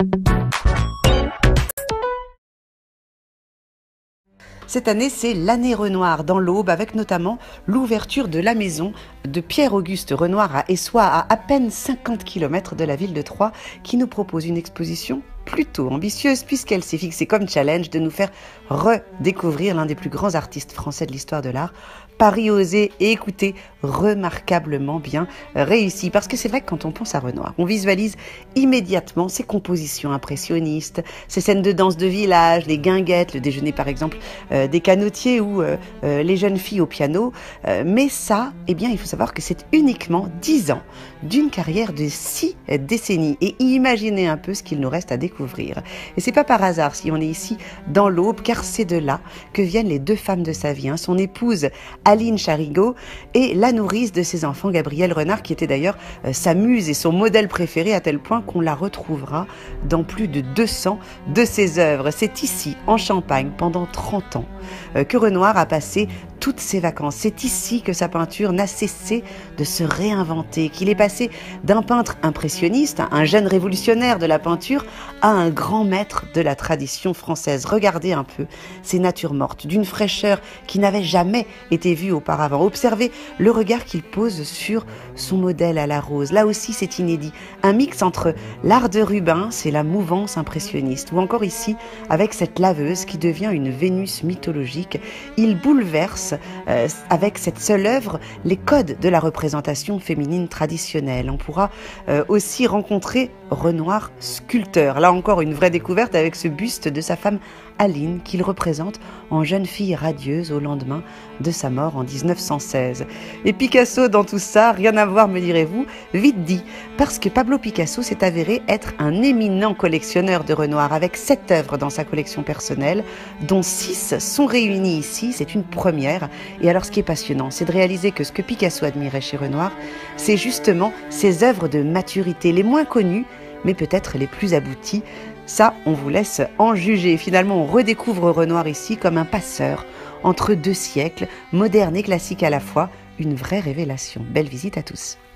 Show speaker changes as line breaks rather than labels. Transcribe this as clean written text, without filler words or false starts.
Cette année, c'est l'année Renoir dans l'Aube, avec notamment l'ouverture de la maison de Pierre-Auguste Renoir à Essoix, à peine 50 km de la ville de Troyes, qui nous propose une exposition plutôt ambitieuse, puisqu'elle s'est fixée comme challenge de nous faire redécouvrir l'un des plus grands artistes français de l'histoire de l'art. Pari osé et écoutez, remarquablement bien réussi. Parce que c'est vrai que quand on pense à Renoir, on visualise immédiatement ses compositions impressionnistes, ses scènes de danse de village, les guinguettes, le déjeuner par exemple des canotiers ou les jeunes filles au piano. Mais ça, eh bien, il faut savoir que c'est uniquement 10 ans d'une carrière de 6 décennies. Et imaginez un peu ce qu'il nous reste à découvrir. Et c'est pas par hasard si on est ici dans l'Aube, car c'est de là que viennent les deux femmes de sa vie, son épouse Aline Charigot et la nourrice de ses enfants, Gabrielle Renard, qui était d'ailleurs sa muse et son modèle préféré, à tel point qu'on la retrouvera dans plus de 200 de ses œuvres. C'est ici, en Champagne, pendant 30 ans, que Renoir a passé toutes ses vacances. C'est ici que sa peinture n'a cessé de se réinventer, qu'il est passé d'un peintre impressionniste, un jeune révolutionnaire de la peinture, à un grand maître de la tradition française. Regardez un peu ces natures mortes, d'une fraîcheur qui n'avait jamais été vue auparavant. Observez le regard qu'il pose sur son modèle à la rose. Là aussi, c'est inédit. Un mix entre l'art de Rubens et la mouvance impressionniste. Ou encore ici, avec cette laveuse qui devient une Vénus mythologique. Il bouleverse avec cette seule œuvre les codes de la représentation féminine traditionnelle. On pourra aussi rencontrer Renoir sculpteur. Là encore, une vraie découverte avec ce buste de sa femme Aline qu'il représente en jeune fille radieuse au lendemain de sa mort en 1916. Et Picasso dans tout ça, rien à voir me direz-vous, vite dit, parce que Pablo Picasso s'est avéré être un éminent collectionneur de Renoir avec 7 œuvres dans sa collection personnelle, dont 6 sont réunies ici, c'est une première. Et alors ce qui est passionnant, c'est de réaliser que ce que Picasso admirait chez Renoir, c'est justement ses œuvres de maturité, les moins connues, mais peut-être les plus abouties. Ça, on vous laisse en juger. Finalement, on redécouvre Renoir ici comme un passeur entre 2 siècles, moderne et classique à la fois. Une vraie révélation. Belle visite à tous.